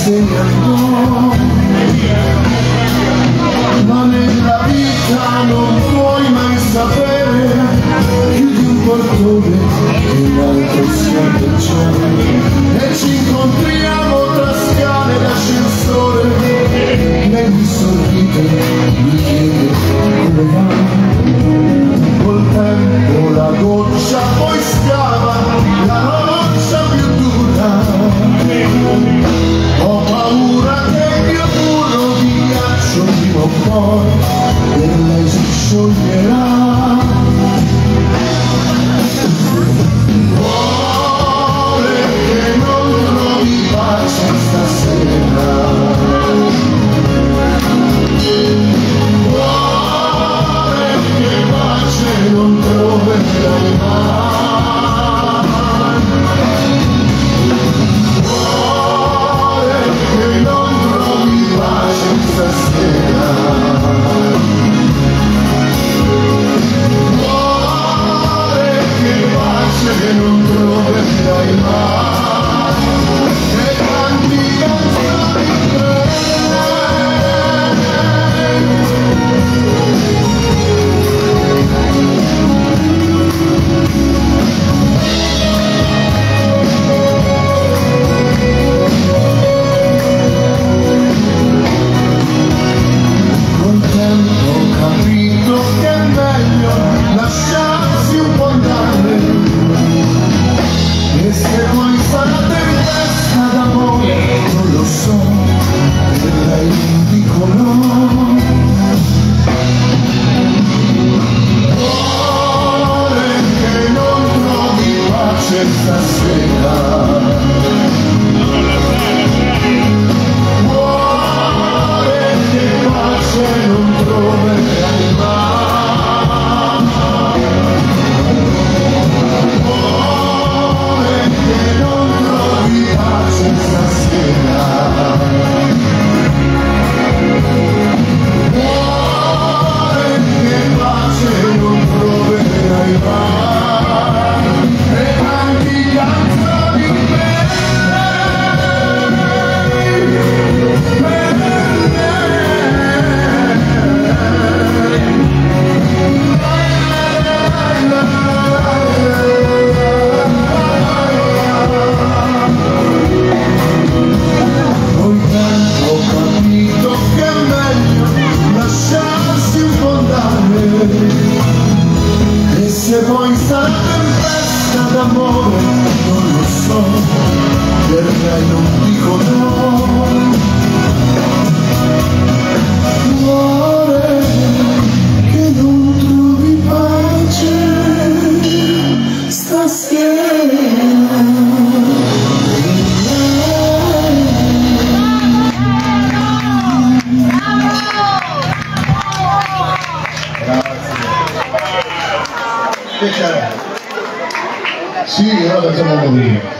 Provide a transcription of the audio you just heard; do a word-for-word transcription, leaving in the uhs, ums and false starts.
se ne andò, ma nella vita non puoi mai sapere, chiudi un portone e l'altro si apre e ci incontriamo tra scale d'ascensore. Lei mi sorride, mi chiede come va. Col tempo la goccia poi scava la roccia più dura. Ho paura che il mio burro di ghiaccio prima o poi per lei si scioglierà. Vuole che non trovi pace stasera, non troverai mai. Vuole che non trovi pace stasera, vuole che pace non troverai mai. E tanti canzoni per lasciarsi un po' andare, e se poi sarà tempesta d'amore non lo so, per lei dico no. Vuole che non trovi pace stasera, vuole che pace non troverai mai. E se poi sarà tempesta d'amore non lo so, per lei non dico no. Vuole che non trovi pace stasera. Sì, ora facciamo morire.